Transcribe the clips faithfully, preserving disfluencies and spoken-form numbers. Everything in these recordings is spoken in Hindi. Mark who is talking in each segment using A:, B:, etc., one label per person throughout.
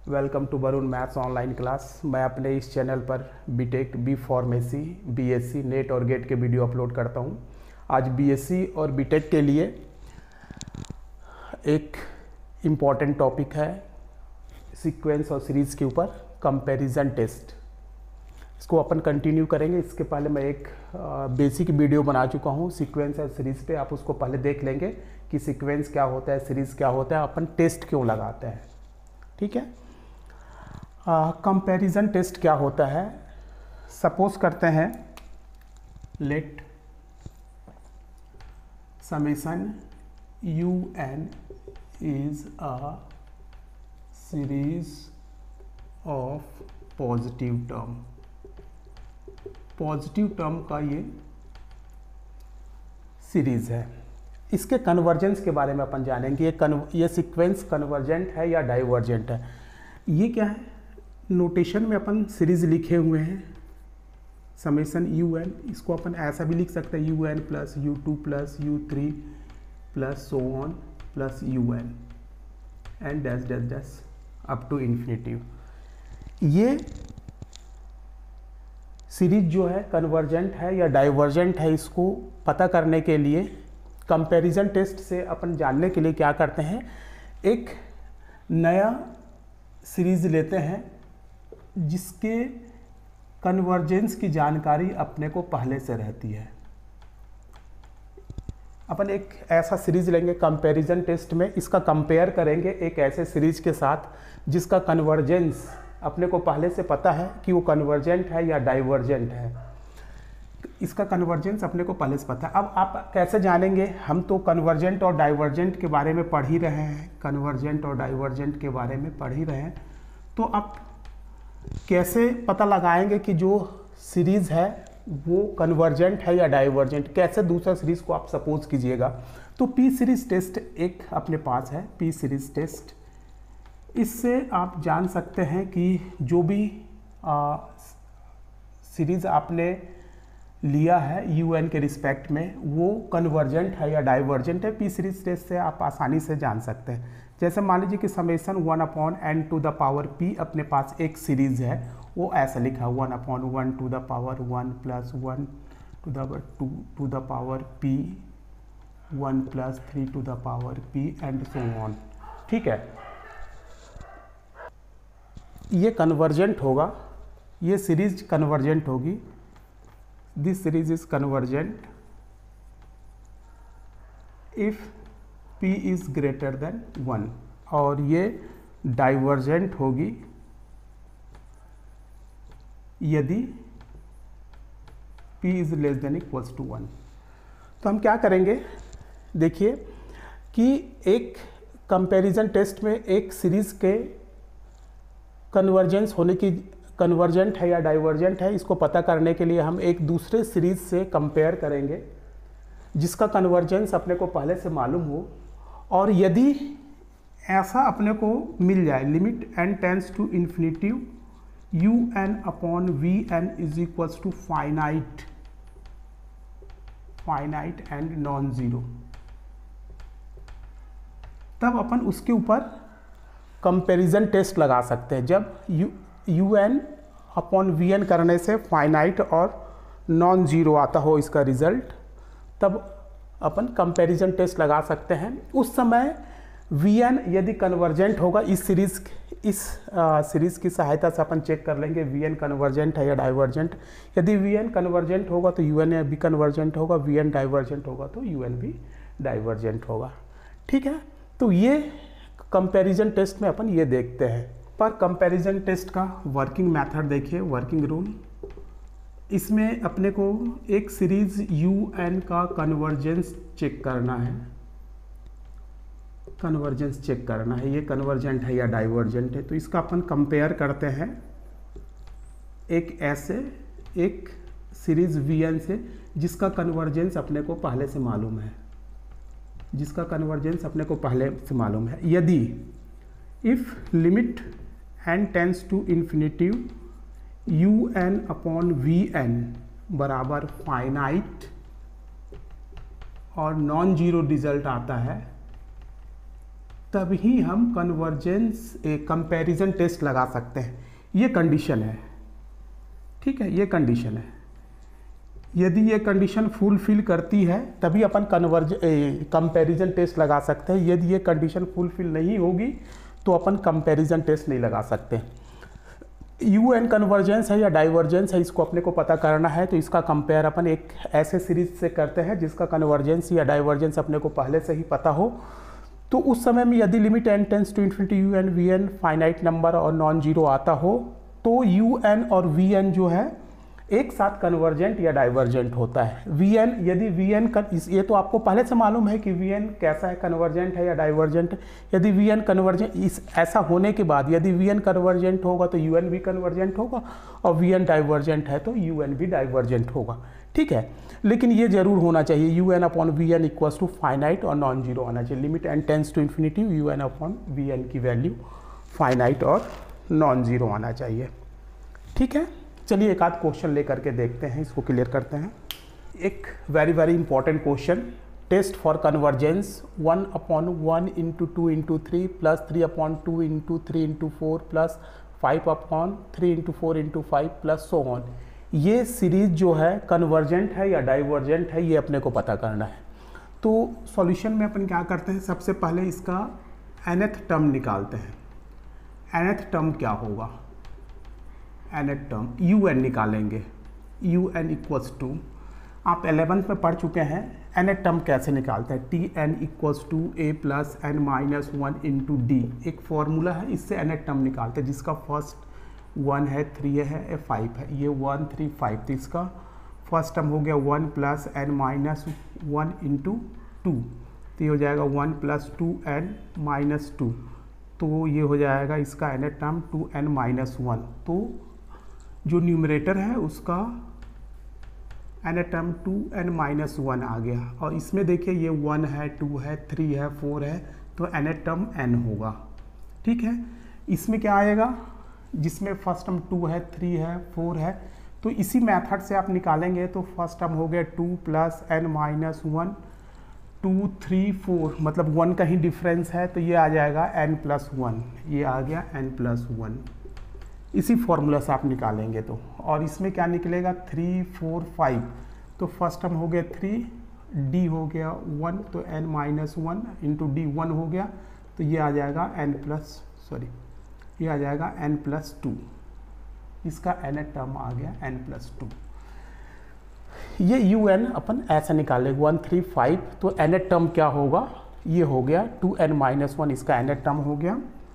A: Welcome to Varun maths online class. मैं अपने इस चैनल पर BTech, B pharmacy, BSc, NET और गेट के वीडियो अपलोड करता हूं। आज बीएससी और बीटेक के लिए एक इम्पॉर्टेंट टॉपिक है सीक्वेंस और सीरीज़ के ऊपर कंपैरिजन टेस्ट। इसको अपन कंटिन्यू करेंगे। इसके पहले मैं एक बेसिक वीडियो बना चुका हूँ सीक्वेंस और सीरीज़ पे। आप उसको पहले देख लेंगे कि सीक्वेंस क्या होता है, सीरीज़ क्या होता है, अपन टेस्ट क्यों लगाते हैं। ठीक है। कंपैरिजन टेस्ट क्या होता है, सपोज करते हैं let summation u n is a series of positive term. Positive term का ये सीरीज है। इसके कन्वर्जेंस के बारे में अपन जानेंगे। ये कन ये सीक्वेंस कन्वर्जेंट है या डाइवर्जेंट है। ये क्या है, नोटेशन में अपन सीरीज लिखे हुए हैं समेशन यू एन। इसको अपन ऐसा भी लिख सकते हैं u n plus u two plus u three plus so on plus u n and dash dash dash up to infinitive. ये सीरीज जो है कन्वर्जेंट है या डाइवर्जेंट है, इसको पता करने के लिए कंपैरिजन टेस्ट से अपन जानने के लिए क्या करते हैं, एक नया सीरीज लेते हैं जिसके कन्वर्जेंस की जानकारी अपने को पहले से रहती है। अपन एक ऐसा सीरीज लेंगे कंपैरिजन टेस्ट में, इसका कंपेयर करेंगे एक ऐसे सीरीज के साथ जिसका कन्वर्जेंस अपने को पहले से पता है कि वो कन्वर्जेंट है या डाइवर्जेंट है। इसका कन्वर्जेंस अपने को पहले से पता है। अब आप कैसे जानेंगे, हम तो कन्वर्जेंट और डाइवर्जेंट के बारे में पढ़ ही रहे हैं, कन्वर्जेंट और डाइवर्जेंट के बारे में पढ़ ही रहे हैं। तो आप कैसे पता लगाएंगे कि जो सीरीज़ है वो कन्वर्जेंट है या डाइवर्जेंट। कैसे दूसरा सीरीज़ को आप सपोज कीजिएगा। तो पी सीरीज टेस्ट एक अपने पास है, पी सीरीज टेस्ट। इससे आप जान सकते हैं कि जो भी सीरीज़ आपने लिया है यू एन के रिस्पेक्ट में वो कन्वर्जेंट है या डाइवर्जेंट है। पी सीरीज टेस्ट से आप आसानी से जान सकते हैं। जैसे मान लीजिए कि summation one upon n to the power p अपने पास एक सीरीज है, वो ऐसा लिखा है one upon one to the power one plus one to the two to the power p one plus three to the power p and so on. ठीक है, ये कन्वर्जेंट होगा, ये सीरीज कन्वर्जेंट होगी। This series is convergent if p is greater than one, और ये डाइवर्जेंट होगी यदि p is less than equals to one. तो हम क्या करेंगे, देखिए कि एक कंपैरिजन टेस्ट में एक सीरीज के कन्वर्जेंस होने की, कन्वर्जेंट है या डाइवर्जेंट है, इसको पता करने के लिए हम एक दूसरे सीरीज से कंपेयर करेंगे जिसका कन्वर्जेंस अपने को पहले से मालूम हो। और यदि ऐसा अपने को मिल जाए, limit n tends to infinitive u n upon v n is equals to finite finite and non zero, तब अपन उसके ऊपर कंपैरिजन टेस्ट लगा सकते हैं। जब u u n upon v n करने से फाइनाइट और नॉन जीरो आता हो इसका रिजल्ट, तब अपन कंपैरिजन टेस्ट लगा सकते हैं। उस समय वी एन यदि कन्वर्जेंट होगा, इस सीरीज इस सीरीज़ की सहायता से अपन चेक कर लेंगे वी एन कन्वर्जेंट है या डाइवर्जेंट। यदि वी एन कन्वर्जेंट होगा तो यू एन भी कन्वर्जेंट होगा, वी एन डाइवर्जेंट होगा तो यू एन भी डाइवर्जेंट होगा। ठीक है, तो ये कंपैरिजन टेस्ट में अपन ये देखते हैं। पर कंपैरिजन टेस्ट का वर्किंग मेथड देखिए, वर्किंग रूल। इसमें अपने को एक सीरीज यू एन का कन्वर्जेंस चेक करना है, कन्वर्जेंस चेक करना है, ये कन्वर्जेंट है या डाइवर्जेंट है। तो इसका अपन कंपेयर करते हैं एक ऐसे एक सीरीज वी एन से जिसका कन्वर्जेंस अपने को पहले से मालूम है, जिसका कन्वर्जेंस अपने को पहले से मालूम है। यदि if limit n tends to infinitive u n upon v n बराबर फाइनाइट और नॉन जीरो रिजल्ट आता है, तभी हम कन्वर्जेंस कंपैरिजन टेस्ट लगा सकते हैं। ये कंडीशन है, ठीक है, ये कंडीशन है। यदि ये कंडीशन फुलफिल करती है तभी अपन कन्वर्ज कंपैरिजन टेस्ट लगा सकते हैं। यदि ये कंडीशन फुलफिल नहीं होगी तो अपन कंपैरिजन टेस्ट नहीं लगा सकते। यू एन कन्वर्जेंस है या डाइवर्जेंस है, इसको अपने को पता करना है। तो इसका कंपेयर अपन एक ऐसे सीरीज से करते हैं जिसका कन्वर्जेंस या डाइवर्जेंस अपने को पहले से ही पता हो। तो उस समय में यदि limit n tends to infinity u n v n finite number और नॉन जीरो आता हो तो यू एन और वी एन जो है एक साथ कन्वर्जेंट या डाइवर्जेंट होता है। वी एन यदि वी एन का, ये तो आपको पहले से मालूम है कि वी एन कैसा है, कन्वर्जेंट है या डाइवर्जेंट। यदि वी एन कन्वर्जेंट, इस ऐसा होने के बाद यदि वी एन कन्वर्जेंट होगा तो यू एन भी कन्वर्जेंट होगा, और वी एन डाइवर्जेंट है तो यू एन भी डाइवर्जेंट होगा, ठीक है। लेकिन ये जरूर होना चाहिए u n upon v n equals to finite और नॉन जीरो आना चाहिए। Limit n tends to infinity u n upon v n की वैल्यू फाइनाइट और नॉन जीरो आना चाहिए, ठीक है। चलिए एक आध क्वेश्चन लेकर के देखते हैं, इसको क्लियर करते हैं। एक very very important question, test for convergence one upon one into two into three plus three upon two into three into four plus five upon three into four into five plus so on. ये सीरीज जो है कन्वर्जेंट है या डाइवर्जेंट है, ये अपने को पता करना है। तो सॉल्यूशन में अपन क्या करते हैं, सबसे पहले इसका nth टर्म निकालते हैं। nth टर्म क्या होगा, nth टर्म यू एन निकालेंगे। यू एन इक्वल्स टू, आप एलेवंथ में पढ़ चुके हैं nth टर्म कैसे निकालते हैं। T n equals to a plus n minus one into d, एक फॉर्मूला है, इससे nth टर्म निकालते हैं जिसका फर्स्ट वन है, थ्री है, फाइव है। ये वन थ्री फाइव, तो इसका फर्स्ट टर्म हो गया one plus n minus one into two, तो ये हो जाएगा one plus two n minus two, तो ये हो जाएगा इसका nth term two n minus one. तो जो न्यूमरेटर है उसका nth term two n minus one आ गया, और इसमें देखिए ये वन है, टू है, थ्री है, फोर है, तो nth टर्म n होगा, ठीक है। इसमें क्या आएगा, जिसमें फर्स्ट टर्म टू है, थ्री है, फोर है, तो इसी मेथड से आप निकालेंगे। तो फर्स्ट टर्म हो गया two plus n minus one, two three four, मतलब वन का ही डिफरेंस है, तो ये आ जाएगा एन प्लस वन, ये आ गया एन प्लस वन। इसी फॉर्मूला से आप निकालेंगे तो, और इसमें क्या निकलेगा थ्री फोर फाइव, तो फर्स्ट टर्म हो गया थ्री, डी हो गया वन, तो n minus one into d one हो गया, तो ये आ जाएगा एन प्लस सॉरी ये आ जाएगा एन प्लस टू। इसका एन टर्म आ गया एन प्लस टू। ये यू एन अपन ऐसा निकाले वन थ्री फाइव, तो एन टर्म क्या होगा, ये हो गया टू एन माइनस वन, इसका एन टर्म हो गया,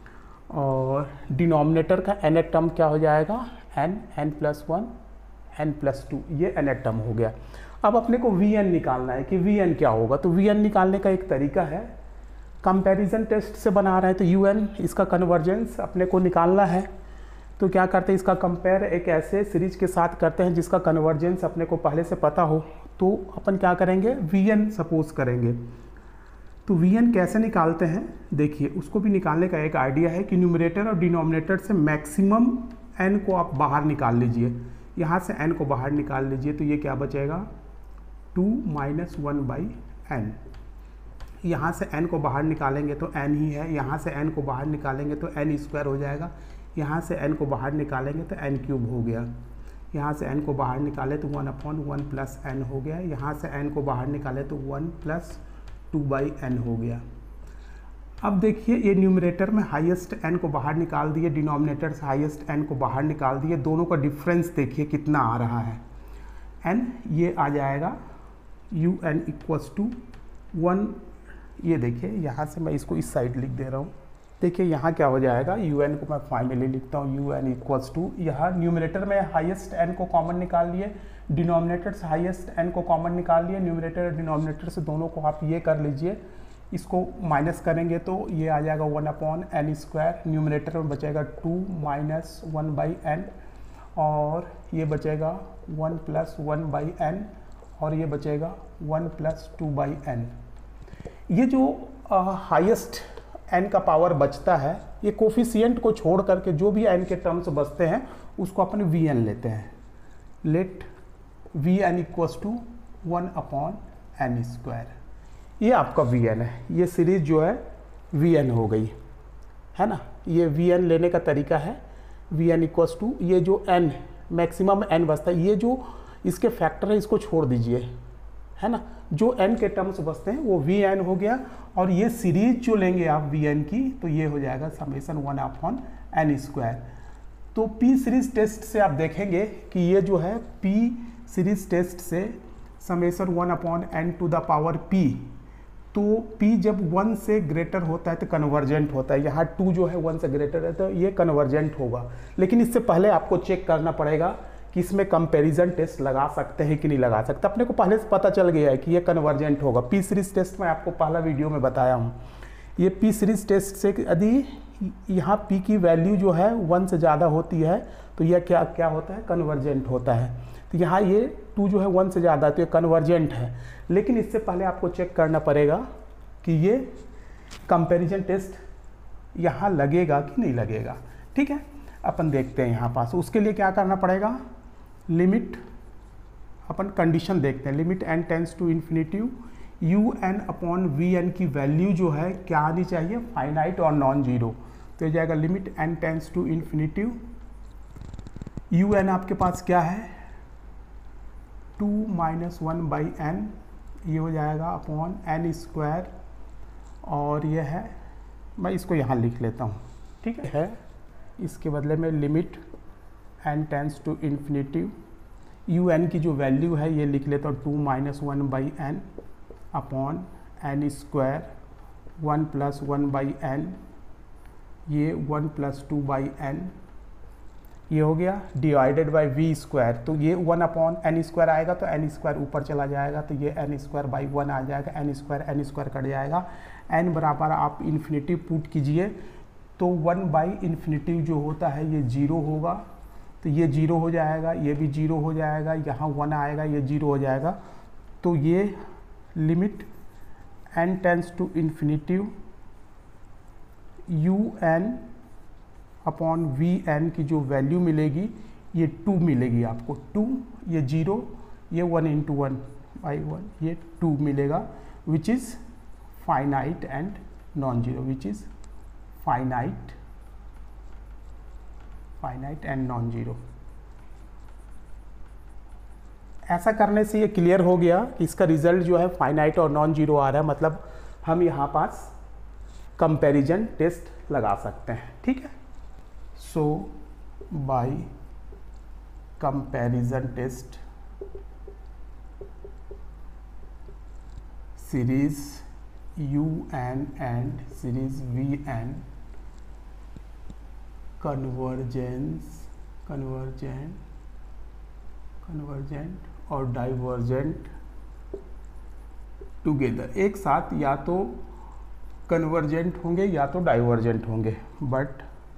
A: और डिनोमिनेटर का एन टर्म क्या हो जाएगा n, n plus one, n plus two, ये एन टर्म हो गया। अब अपने को वी एन निकालना है कि वी एन क्या होगा। तो वी एन निकालने का एक तरीका है, कंपैरिजन टेस्ट से बना रहे हैं तो यू एन इसका कन्वर्जेंस अपने को निकालना है। तो क्या करते हैं, इसका कंपेयर एक ऐसे सीरीज के साथ करते हैं जिसका कन्वर्जेंस अपने को पहले से पता हो। तो अपन क्या करेंगे, वी एन सपोज करेंगे। तो वी एन कैसे निकालते हैं, देखिए उसको भी निकालने का एक आइडिया है कि न्यूमरेटर और डिनोमिनेटर से मैक्सिमम एन को आप बाहर निकाल लीजिए। यहाँ से एन को बाहर निकाल लीजिए, तो ये क्या बचेगा two minus one by n. यहाँ से n को बाहर निकालेंगे तो n ही है, यहाँ से n को बाहर निकालेंगे तो n स्क्वायर हो जाएगा, यहाँ से n को बाहर निकालेंगे तो n क्यूब हो गया, यहाँ से n को बाहर निकाले तो one upon one plus n हो गया, यहाँ से n को बाहर निकाले तो one plus two by n हो गया। अब देखिए ये न्यूमरेटर में हाईएस्ट n को बाहर निकाल दिए, डिनोमिनेटर से हाईएस्ट n को बाहर निकाल दिए, दोनों का डिफरेंस देखिए कितना आ रहा है n, ये आ जाएगा u n equals to one. ये देखिए यहाँ से मैं इसको इस साइड लिख दे रहा हूँ, देखिए यहाँ क्या हो जाएगा, यू एन को मैं फाइनली लिखता हूँ यू एन इक्वल्स टू, यहाँ न्यूमरेटर में हाईएस्ट एन को कॉमन निकाल लिए, डिनोमिनेटर से हाईएस्ट एन को कॉमन निकाल लिए, न्यूमरेटर और डिनोमिनेटर से दोनों को आप ये कर लीजिए, इसको माइनस करेंगे तो ये आ जाएगा one upon n square, numerator में बचेगा two minus one by n, और ये बचेगा one plus one by n, और ये बचेगा one plus two by n. ये जो हाईएस्ट एन का पावर बचता है, ये कोफिशिएंट को छोड़ करके जो भी एन के टर्म्स बचते हैं उसको अपन वी एन लेते हैं। Let v n equals to one upon n square, ये आपका वी एन है। ये सीरीज जो है वी एन हो गई, है ना। ये वी एन लेने का तरीका है, वी एन इक्वल्स टू ये जो एन मैक्सिमम एन बचता है, ये जो इसके फैक्टर है इसको छोड़ दीजिए, है ना। जो एन के टर्म्स बचते हैं वो वी एन हो गया, और ये सीरीज जो लेंगे आप वी एन की तो ये हो जाएगा summation one upon n square. तो पी सीरीज टेस्ट से आप देखेंगे कि ये जो है पी सीरीज टेस्ट से summation one upon n to the power p, तो p जब वन से ग्रेटर होता है तो कन्वर्जेंट होता है, यहाँ टू जो है वन से ग्रेटर है तो ये कन्वर्जेंट होगा। लेकिन इससे पहले आपको चेक करना पड़ेगा कि इसमें कंपैरिजन टेस्ट लगा सकते हैं कि नहीं लगा सकते। अपने को पहले से पता चल गया है कि ये कन्वर्जेंट होगा। पी सीरीज टेस्ट में आपको पहला वीडियो में बताया हूँ। ये पी सीरीज टेस्ट से यदि यहाँ p की वैल्यू जो है वन से ज़्यादा होती है तो यह क्या क्या होता है, कन्वर्जेंट होता है। तो यहाँ ये टू जो है वन से ज़्यादा तो ये कन्वर्जेंट है। लेकिन इससे पहले आपको चेक करना पड़ेगा कि ये कंपैरिजन टेस्ट यहाँ लगेगा कि नहीं लगेगा। ठीक है, अपन देखते हैं यहाँ पास। उसके लिए क्या करना पड़ेगा, लिमिट अपन कंडीशन देखते हैं। Limit n tends to infinitive u n upon v n की वैल्यू जो है क्या आनी चाहिए, फाइनाइट और नॉन जीरो। तो ये जाएगा limit n tends to infinitive u n आपके पास क्या है, two minus one by n, ये हो जाएगा अपॉन एन स्क्वायर, और ये है, मैं इसको यहाँ लिख लेता हूँ, ठीक है। इसके बदले में limit n tends to infinitive u n की जो वैल्यू है ये लिख लेता हूँ two minus one by n upon n square, one plus one by n, ये one plus two by n, ये हो गया डिवाइडेड बाई वी स्क्वायर। तो ये वन अपॉन एन स्क्वायर आएगा तो एन स्क्वायर ऊपर चला जाएगा, तो ये एन स्क्वायर बाई वन आ जाएगा, n square n square cut जाएगा। एन बराबर आप इन्फिनिटिव पुट कीजिए तो वन बाई इन्फिनिटिव जो होता है ये जीरो होगा, तो ये जीरो हो जाएगा, ये भी जीरो हो जाएगा, यहाँ वन आएगा, ये जीरो हो जाएगा। तो ये limit n tends to infinitive u n upon v n की जो वैल्यू मिलेगी ये टू मिलेगी आपको, टू, ये जीरो, ये one into one by one, ये टू मिलेगा, which is finite and non zero, which is finite finite and non zero. ऐसा करने से ये क्लियर हो गया कि इसका रिजल्ट जो है फाइनाइट और नॉन जीरो आ रहा है, मतलब हम यहाँ पास कंपैरिजन टेस्ट लगा सकते हैं। ठीक है, so by comparison test series u n and series v n convergence convergent convergent और डाइवर्जेंट टुगेदर, एक साथ या तो कन्वर्जेंट होंगे या तो डाइवर्जेंट होंगे, बट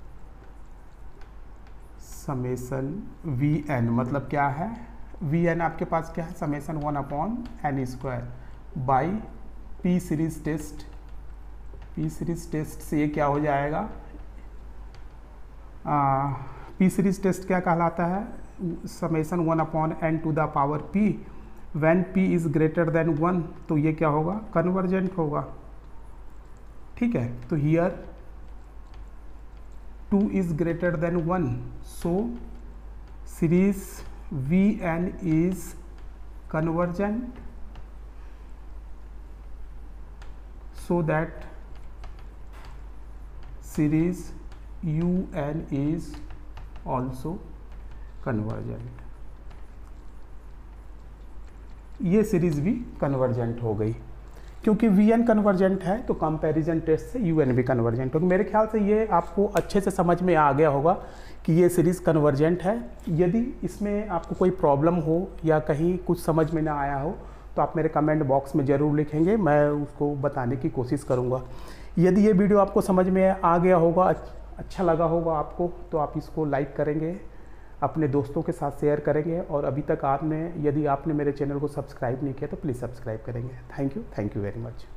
A: समेसन वी एन मतलब क्या है, वी एन आपके पास क्या है, summation one upon n square by p series test. P series test से ये क्या हो जाएगा, पी सीरीज टेस्ट क्या कहलाता है, summation one upon n to the power p, when p is greater than one, तो ये क्या होगा, कन्वर्जेंट होगा। ठीक है, तो here two is greater than one, so series v n is convergent, so that series U N is also convergent। ये सीरीज भी कन्वर्जेंट हो गई, क्योंकि वी एन कन्वर्जेंट है तो कंपैरिजन टेस्ट से यू एन भी कन्वर्जेंट होगी। मेरे ख्याल से ये आपको अच्छे से समझ में आ गया होगा कि ये सीरीज़ कन्वर्जेंट है। यदि इसमें आपको कोई प्रॉब्लम हो या कहीं कुछ समझ में ना आया हो तो आप मेरे कमेंट बॉक्स में ज़रूर लिखेंगे, मैं उसको बताने की कोशिश करूँगा। यदि ये वीडियो आपको समझ में आ गया होगा, अच्छा लगा होगा आपको, तो आप इसको लाइक करेंगे, अपने दोस्तों के साथ शेयर करेंगे, और अभी तक आपने यदि आपने मेरे चैनल को सब्सक्राइब नहीं किया तो प्लीज़ सब्सक्राइब करेंगे। Thank you thank you very much.